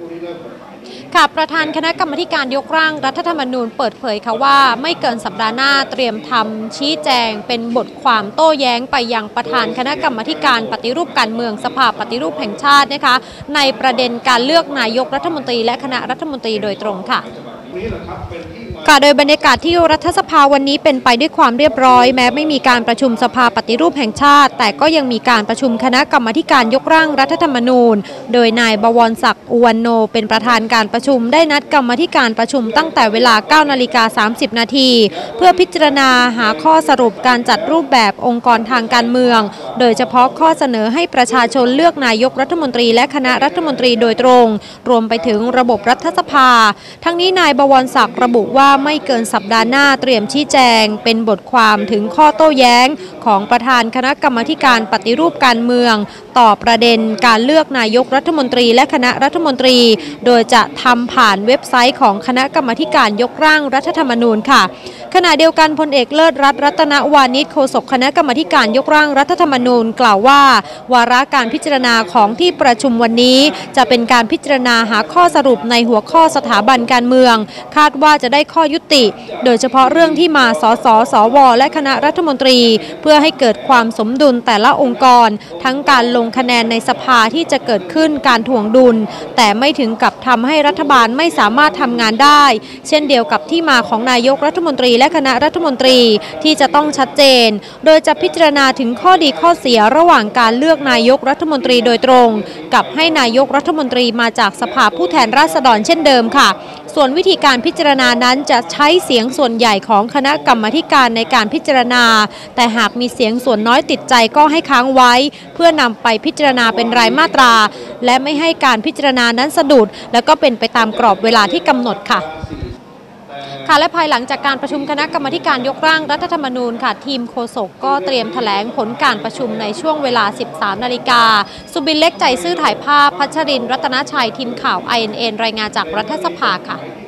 ค่ะประธานคณะกรรมการยกร่างรัฐธรรมนูญเปิดเผยค่ะว่าไม่เกินสัปดาห์หน้าเตรียมทำชี้แจงเป็นบทความโต้แย้งไปยังประธานคณะกรรมการปฏิรูปการเมืองสภาปฏิรูปแห่งชาตินะคะในประเด็นการเลือกนายกรัฐมนตรีและคณะรัฐมนตรีโดยตรงค่ะโดยบรรยากาศที่รัฐสภาวันนี้เป็นไปด้วยความเรียบร้อยแม้ไม่มีการประชุมสภาปฏิรูปแห่งชาติแต่ก็ยังมีการประชุมคณะกรรมการยกร่างรัฐธรรมนูญโดยนายบวรศักดิ์อุวันโนเป็นประธานการประชุมได้นัดกรรมการประชุมตั้งแต่เวลา 9:30 น.เพื่อพิจารณาหาข้อสรุปการจัดรูปแบบองค์กรทางการเมืองโดยเฉพาะข้อเสนอให้ประชาชนเลือกนายกรัฐมนตรีและคณะรัฐมนตรีโดยตรงรวมไปถึงระบบรัฐสภาทั้งนี้นายบวรศักดิ์ระบุว่าไม่เกินสัปดาห์หน้าเตรียมชี้แจงเป็นบทความถึงข้อโต้แย้งของประธานคณะกรรมการปฏิรูปการเมืองต่อประเด็นการเลือกนายกรัฐมนตรีและคณะรัฐมนตรีโดยจะทำผ่านเว็บไซต์ของคณะกรรมการยกร่างรัฐธรรมนูญค่ะขณะเดียวกันพลเอกเลิศรัตนวานิชโฆษกคณะกรรมการยกร่างรัฐธรรมนูญกล่าวว่าวาระการพิจารณาของที่ประชุมวันนี้จะเป็นการพิจารณาหาข้อสรุปในหัวข้อสถาบันการเมืองคาดว่าจะได้ข้อยุติโดยเฉพาะเรื่องที่มาสสสวและคณะรัฐมนตรีเพื่อให้เกิดความสมดุลแต่ละองค์กรทั้งการลงคะแนนในสภาที่จะเกิดขึ้นการถ่วงดุลแต่ไม่ถึงกับทำให้รัฐบาลไม่สามารถทำงานได้เช่นเดียวกับที่มาของนายกรัฐมนตรีและคณะรัฐมนตรีที่จะต้องชัดเจนโดยจะพิจารณาถึงข้อดีข้อเสียระหว่างการเลือกนายกรัฐมนตรีโดยตรงกับให้นายกรัฐมนตรีมาจากสภาผู้แทนราษฎรเช่นเดิมค่ะส่วนวิธีการพิจารณานั้นจะใช้เสียงส่วนใหญ่ของคณะกรรมการในการพิจารณาแต่หากมีเสียงส่วนน้อยติดใจก็ให้ค้างไว้เพื่อนำไปพิจารณาเป็นรายมาตราและไม่ให้การพิจารณานั้นสะดุดและก็เป็นไปตามกรอบเวลาที่กำหนดค่ะและภายหลังจากการประชุมคณะกรรมการยกร่างรัฐธรรมนูญค่ะทีมโฆษกก็เตรียมแถลงผลการประชุมในช่วงเวลา 13 นาฬิกาสุบินเล็กใจซื่อถ่ายภาพพัชรินทร์รัตนชัยทีมข่าว INN รายงานจากรัฐสภาค่ะ